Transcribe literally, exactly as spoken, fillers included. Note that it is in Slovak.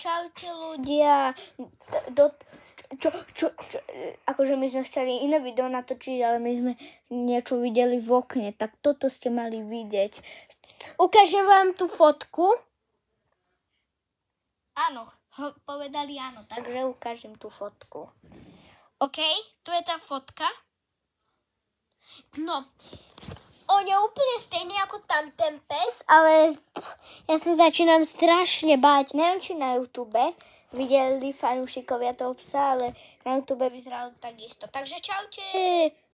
čaute ľudia. Do, čo, čo, čo, akože my sme chceli iné video natočiť, ale my sme niečo videli v okne, tak toto ste mali vidieť. Ukážem vám tú fotku. Áno, povedali áno, takže ukážem tú fotku. OK, tu je tá fotka. No, on je úplne stejný ako tam ten pes, ale ja sa začínam strašne báť. Neviem, či na YouTube videli fanúšikovia toho psa, ale na YouTube vyzeral takisto. Takže čaute!